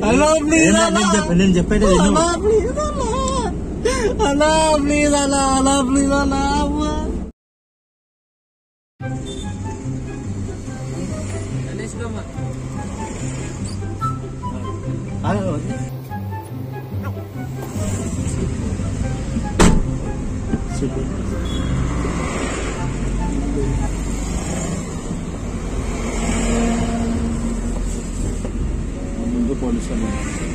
Hello please నేను చెప్పేది అలా ప్లీజ్ అలా అలా ప్లీజ్ అలా ముందు పోలీసులు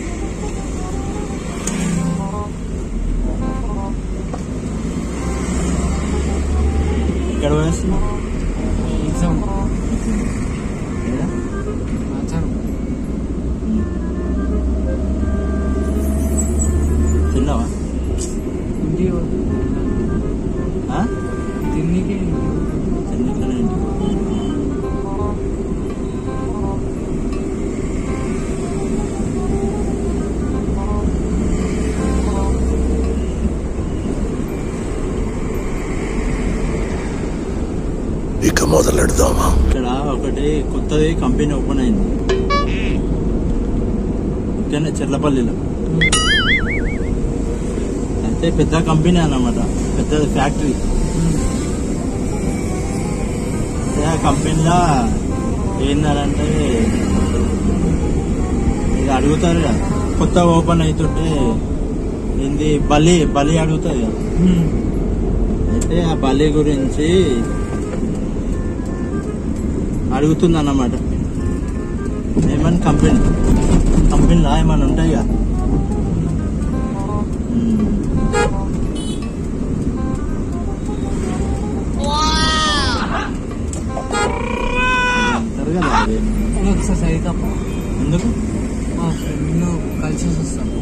ఇక్కడ వేస్తున్నా తిన్నావా తిన్నికి ఇక మొదలెడదామా? ఇక్కడ ఒకటి కొత్తది కంపెనీ ఓపెన్ అయింది ఇక్కడనే చెర్లపల్లిలో. అయితే పెద్ద కంపెనీ అన్నమాట, పెద్ద ఫ్యాక్టరీ. ఆ కంపెనీలో ఏంటంటే ఇది అడుగుతారు కదా, కొత్త ఓపెన్ అవుతుంటే ఏంది బలి అడుగుతుంది కదా. అయితే ఆ బలి గురించి అడుగుతుంది అన్నమాట. ఏమని కంపెనీలో ఏమన్నా ఉంటాయి కదా, అంటారు కదా. ఒకసారి తప్ప ఎందుకు మా ఫ్రెండ్ కలిసి వస్తాను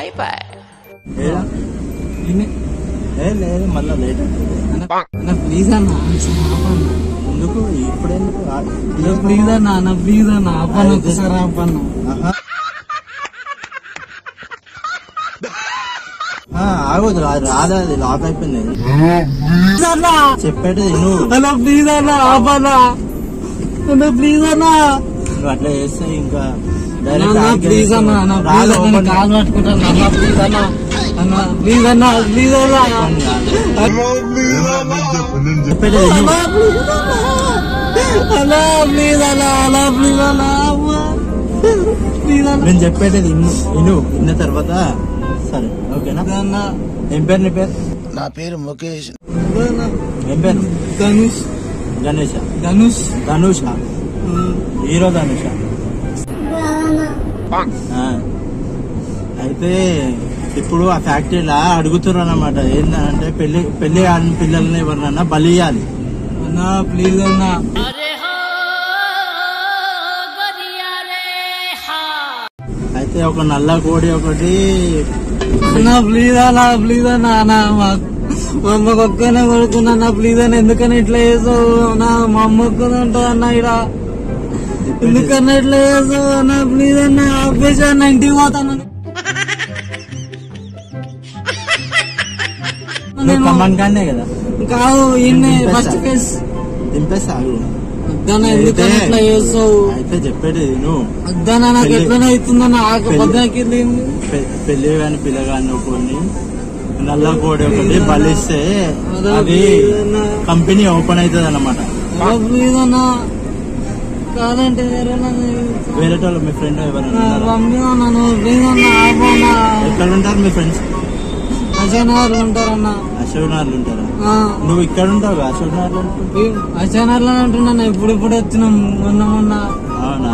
లేదు మళ్ళా లేట్ అన్న ప్లీజ్ అన్న ఎందుకు ఇప్పుడెందుకు ప్లీజ్ అన్న ప్లీజ్ అన్న ఆపన్న ఒకసారి ఆపన్న. ఆగదు రాదా, అది లాక్ అయిపోయింది. చెప్పేది నువ్వు అలా ప్లీజ్ అన్న ఆపన్న ప్లీజ్ అన్న. నువ్వు అట్లా చేస్తే ఇంకా ప్లీజ్ అన్న కాలు పట్టుకుంటాను అన్న ప్లీజ్ అన్న అన్న ప్లీజ్ అన్న ప్లీజ్ అన్న చెప్పేది అలా ప్లీజ్ అలా అలా ప్లీజ్ అలా ప్లీజ్ అన్న. నేను చెప్పేది విన్న తర్వాత సరే ఓకేనా. ఏం పేరు నీ పేరు? నా పేరు ముఖేష్. ఏం పేరు? ధనుష్. ధనుష హీరో ధనుష. అయితే ఇప్పుడు ఆ ఫ్యాక్టరీలా అడుగుతున్నారు అన్నమాట, ఏంటంటే పెళ్లి ఆడిన పిల్లల్ని ఎవరినన్నా బలి ఇవ్వాలి అన్నా ప్లీజ్ అన్నా. అయితే ఒక నల్ల కోడి ఒకటి అన్నా ప్లీజ్ అన్నా ప్లీజ్ అన్నా అన్నా మా అమ్మకు ఒక్కనే కొడుకున్నా ప్లీజ్ అన్న. ఎందుకని ఇట్లా చేసావు అన్నా? మా అమ్మ ఒక్కనే ఉంటుంది అన్న ఇక్కడ, ఎందుకన్నా ఇట్లా చేసావు అన్నా? ప్లీజ్ అన్న ఆపేసి అన్న ఇంటికి పోతాను. కనే కదా కాదు ఇన్నే ఫస్ట్ కేసు దింపేస్తా. వద్దన్న ఎందుకని ఇట్లా చేస్తావు? అయితే చెప్పేది నువ్వు వద్దన్న నాకు ఎట్లనే అవుతుందన్న ఆకపోతే పెళ్లి కాని పిల్లగాని కొన్ని నల్ల కోడి ఒకటి బలిస్తే అది కంపెనీ ఓపెన్ అవుతుంది అన్నమాట. ప్లీజ్ అన్న కాదంటే వేరే వాళ్ళు మీ ఫ్రెండ్ ఎవరైనా ప్లీజ్ అన్న ఆపన్నా. ఎక్కడ ఉంటారు మీ ఫ్రెండ్స్? అశోక్నగర్లో ఉంటారన్న. అశోక్నగర్లో ఉంటారా? నువ్వు ఇక్కడ ఉంటావు అశోక్నగర్లో? అశోక్నగర్లో ఉంటున్నా, ఇప్పుడు వచ్చినాం మొన్న. అవునా?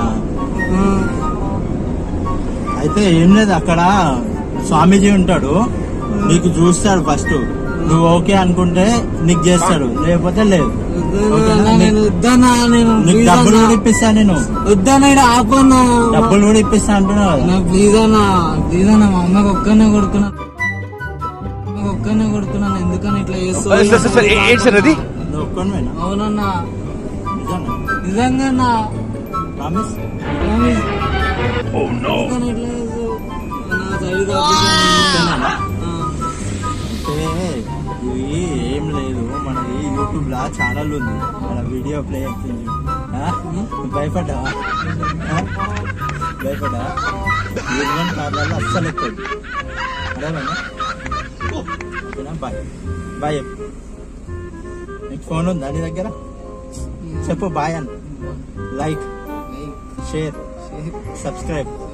అయితే ఏం లేదు, అక్కడ స్వామీజీ ఉంటాడు, నీకు చూస్తాడు. ఫస్ట్ నువ్వు ఓకే అనుకుంటే నీకు చేస్తాడు, లేకపోతే లేదు. నేను వద్దన్నా, నీకు డబ్బులు కూడా ఇప్పిస్తా. నేను వద్దన్నా ఇక్కడ ఆపన్నా, డబ్బులు కూడా ఇప్పిస్తా అంటున్నావు కదా. ప్లీజ్ అన్నా ప్లీజ్ అన్న. మా అమ్మకి ఒక్కనే కొడుకున్నాను ఎందుకని ఇట్లా చేస్తావు? నువ్వు ఒక్కనివేనా? అవునన్నా నిజంగా ప్రామిస్. ఎందుకని ఇట్లా చేస్తావు? ఇది ఏం లేదు, మనది యూట్యూబ్ లా ఛానల్ ఉంది, మన వీడియో ప్లే అవుతుంది. భయపడ్డావా? భయపడా ఇరవై కార్లలో అస్సలు ఎక్కదు అదేనా బాయ్ బాయ్ నీకు ఫోన్ ఉందా నీ దగ్గర చెప్పు బాయ్ అని లైక్ షేర్ సబ్స్క్రైబ్